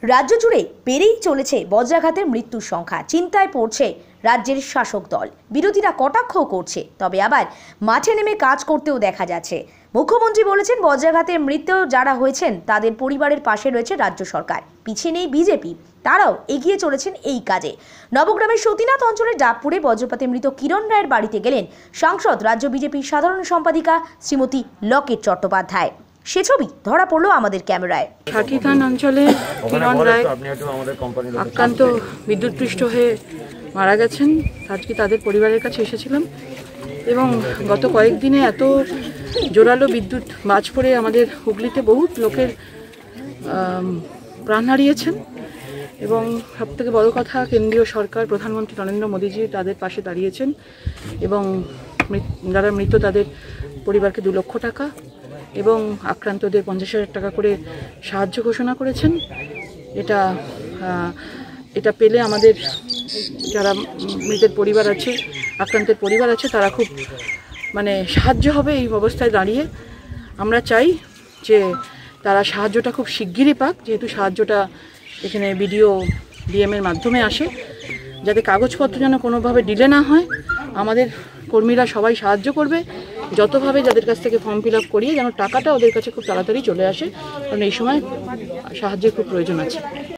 রাজ্য জুড়ে বেড়েই চলেছে বজ্রাঘাতের মৃত্যুর সংখ্যা। চিন্তায় পড়ছে রাজ্যের শাসক দল। বিরোধীরা কটাক্ষ করছে, তবে আবার মাঠে নেমে কাজ করতেও দেখা যাচ্ছে। মুখ্যমন্ত্রী বলেছেন, বজ্রাঘাতে মৃত্যু যারা হয়েছেন তাদের পরিবারের পাশে রয়েছে রাজ্য সরকার, পিছিয়ে নেই বিজেপি। তারাও এগিয়ে চলেছেন এই কাজে। নবগ্রামের সতীনাথ অঞ্চলের ডাবপুরে বজ্রপাতে মৃত কিরণ রায়ের বাড়িতে গেলেন সাংসদ, রাজ্য বিজেপির সাধারণ সম্পাদিকা শ্রীমতী লকেট চট্টোপাধ্যায়। সে ছবি ধরা পড়লো আমাদের ক্যামেরায়। সাকিথান অঞ্চলে কিরণ রায় আক্রান্ত বিদ্যুৎপৃষ্ট হয়ে মারা গেছেন। আজকে তাদের পরিবারের কাছে এসেছিলাম এবং গত কয়েকদিনে এত জোরালো বিদ্যুৎ বাজ পড়ে আমাদের হুগলিতে বহুত লোকের প্রাণ হারিয়েছেন এবং সবথেকে বড় কথা, কেন্দ্রীয় সরকার, প্রধানমন্ত্রী নরেন্দ্র মোদীজি তাদের পাশে দাঁড়িয়েছেন এবং যারা মৃত তাদের পরিবারকে 2 লক্ষ টাকা এবং আক্রান্তদের 50,000 টাকা করে সাহায্য ঘোষণা করেছেন। এটা পেলে আমাদের যারা মৃতের পরিবার আছে, আক্রান্তের পরিবার আছে, তারা খুব সাহায্য হবে। এই অবস্থায় দাঁড়িয়ে আমরা চাই যে তারা সাহায্যটা খুব শিগগিরই পাক, যেহেতু সাহায্যটা এখানে বিডিও ডিএমের মাধ্যমে আসে, যাতে কাগজপত্র যেন কোনোভাবে ডিলে না হয়। আমাদের কর্মীরা সবাই সাহায্য করবে যতভাবে, যাদের কাছ থেকে ফর্ম ফিল আপ করিয়ে যেন টাকাটা ওদের কাছে খুব তাড়াতাড়ি চলে আসে, কারণ এই সময় সাহায্যের খুব প্রয়োজন আছে।